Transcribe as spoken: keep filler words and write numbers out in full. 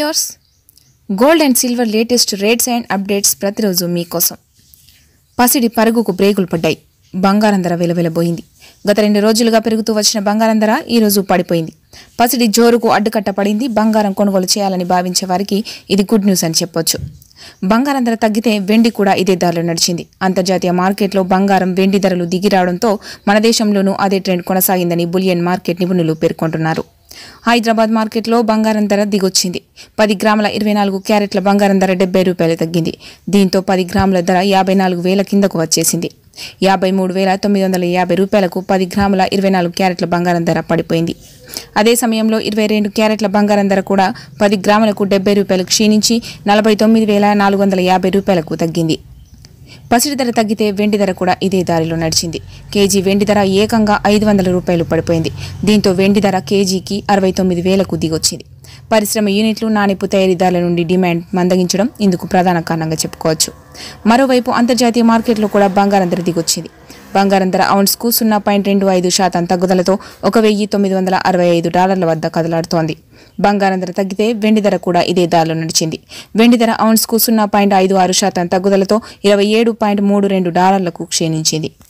Viewers, gold and silver latest rates and updates ప్రతిరోజు మీకోసం. పసిడి పరుగుకు బ్రేకులు పడ్డాయి. బంగారం ధర వెలవెలబోయింది. గత రెండు రోజులుగా పెరుగుతూ వచ్చిన బంగారం ధర ఈ రోజు పడిపోయింది. పసిడి జోరుకు అడ్డుకట్ట పడింది. బంగారం కొనుగోలు చేయాలని భావించే వారికి ఇది గుడ్ న్యూస్ అని చెప్పొచ్చు. బంగారం ధర తగ్గితే వెండి కూడా ఇదే దారిలో నడిచింది. అంతర్జాతీయ మార్కెట్లో బంగారం, వెండి ధరలు దిగి రావడంతో మన దేశంలోనూ అదే ట్రెండ్ కొనసాగిందని బులియన్ మార్కెట్ నిపుణులు పేర్కొంటున్నారు. హైదరాబాద్ మార్కెట్లో బంగారం ధర దిగొచ్చింది. పది గ్రాముల ఇరవై నాలుగు క్యారెట్ల బంగారం ధర డెబ్బై రూపాయలు తగ్గింది. దీంతో పది గ్రాముల ధర యాభై నాలుగు వేల కిందకు వచ్చేసింది. యాభై మూడు వేల తొమ్మిది వందల యాభై రూపాయలకు పది గ్రాముల ఇరవై నాలుగు క్యారెట్ల బంగారం ధర పడిపోయింది. అదే సమయంలో ఇరవై రెండు క్యారెట్ల బంగారం ధర కూడా పది గ్రాములకు డెబ్బై రూపాయలు క్షీణించి నలభై తొమ్మిది వేల నాలుగు వందల యాభై రూపాయలకు తగ్గింది. పసిడి ధర తగ్గితే వెండి ధర కూడా ఇదే దారిలో నడిచింది. కేజీ వెండి ధర ఏకంగా ఐదు వందల రూపాయలు పడిపోయింది. దీంతో వెండి ధర కేజీకి అరవై తొమ్మిది వేలకు దిగొచ్చింది. పరిశ్రమ యూనిట్లు, నాణెపు తయారీదారుల నుండి డిమాండ్ మందగించడం ఇందుకు ప్రధాన కారణంగా చెప్పుకోవచ్చు. మరోవైపు అంతర్జాతీయ మార్కెట్లో కూడా బంగారం ధర దిగొచ్చింది. బంగారం ధర ఔన్స్కు సున్నా పాయింట్ రెండు ఐదు శాతం తగ్గుదలతో ఒక వెయ్యి తొమ్మిది వందల అరవై ఐదు డాలర్ల వద్ద కదలాడుతోంది. బంగారం ధర తగ్గితే వెండి ధర కూడా ఇదే దారిలో నడిచింది. వెండి ధర ఔన్స్కు సున్నా పాయింట్ ఐదు ఆరు శాతం తగ్గుదలతో ఇరవై ఏడు పాయింట్ మూడు రెండు డాలర్లకు క్షీణించింది.